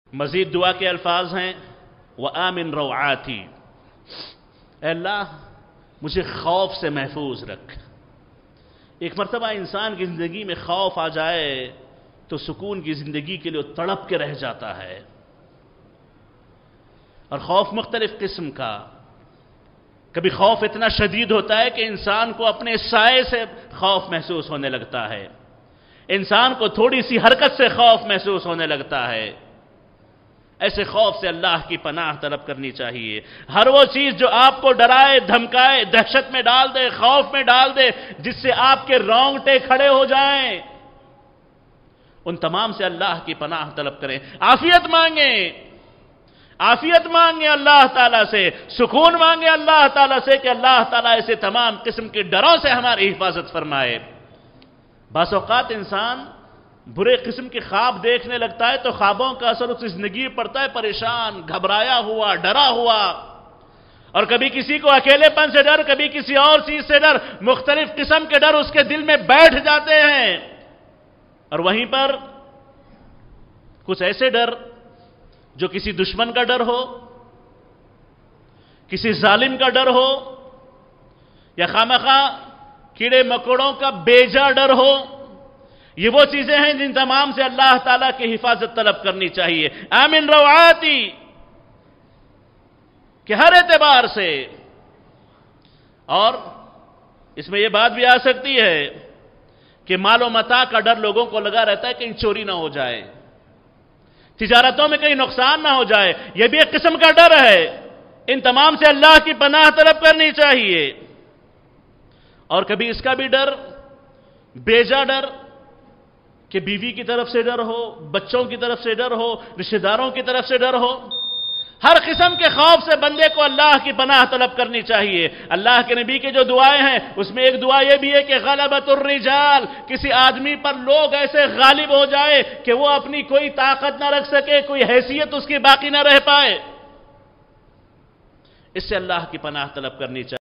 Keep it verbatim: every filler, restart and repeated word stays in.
مزید دعا کے الفاظ ہیں وَآمِن رَوْعَاتِي، اے اللہ مجھے خوف سے محفوظ رکھ۔ ایک مرتبہ انسان کی زندگی میں خوف آ جائے تو سکون کی زندگی کے لیے تڑپ کے رہ جاتا ہے، اور خوف مختلف قسم کا۔ کبھی خوف اتنا شدید ہوتا ہے کہ انسان کو اپنے سائے سے خوف محسوس ہونے لگتا ہے، انسان کو تھوڑی سی حرکت سے خوف محسوس ہونے لگتا ہے۔ ایسے خوف سے اللہ کی پناہ طلب کرنی چاہیے۔ ہر وہ چیز جو آپ کو ڈرائے، دھمکائے، دہشت میں ڈال دے، خوف میں ڈال دے، جس سے آپ کے رونگٹے کھڑے ہو جائیں، ان تمام سے اللہ کی پناہ طلب کریں۔ عافیت مانگیں، عافیت مانگیں اللہ تعالیٰ سے، سکون مانگیں اللہ تعالیٰ سے کہ اللہ تعالیٰ ایسے تمام قسم کے ڈروں سے ہماری حفاظت فرمائے۔ بعض اوقات انسان برے قسم کے خواب دیکھنے لگتا ہے تو خوابوں کا اثر اس زندگی پر پڑتا ہے، پریشان، گھبرایا ہوا، ڈرا ہوا، اور کبھی کسی کو اکیلے پن سے ڈر، کبھی کسی اور چیز سے ڈر، مختلف قسم کے ڈر اس کے دل میں بیٹھ جاتے ہیں۔ اور وہیں پر کچھ ایسے ڈر جو کسی دشمن کا ڈر ہو، کسی ظالم کا ڈر ہو، یا خامخواہ کیڑے مکوڑوں کا بیجا ڈر ہو، یہ وہ چیزیں ہیں جن تمام سے اللہ تعالیٰ کی حفاظت طلب کرنی چاہیے۔ آمن روعاتی، کہ ہر اعتبار سے۔ اور اس میں یہ بات بھی آ سکتی ہے کہ مال و متاع کا ڈر لوگوں کو لگا رہتا ہے کہیں چوری نہ ہو جائے، تجارتوں میں کہیں نقصان نہ ہو جائے، یہ بھی ایک قسم کا ڈر ہے۔ ان تمام سے اللہ کی پناہ طلب کرنی چاہیے۔ اور کبھی اس کا بھی ڈر، بیجا ڈر، کہ بیوی کی طرف سے ڈر ہو، بچوں کی طرف سے ڈر ہو، رشتہ داروں کی طرف سے ڈر ہو۔ ہر قسم کے خوف سے بندے کو اللہ کی پناہ طلب کرنی چاہیے۔ اللہ کے نبی کی جو دعائیں ہیں اس میں ایک دعا یہ بھی ہے کہ غلبۃ الرجال، کسی آدمی پر لوگ ایسے غالب ہو جائے کہ وہ اپنی کوئی طاقت نہ رکھ سکے، کوئی حیثیت اس کی باقی نہ رہ پائے، اس سے اللہ کی پناہ طلب کرنی چاہیے۔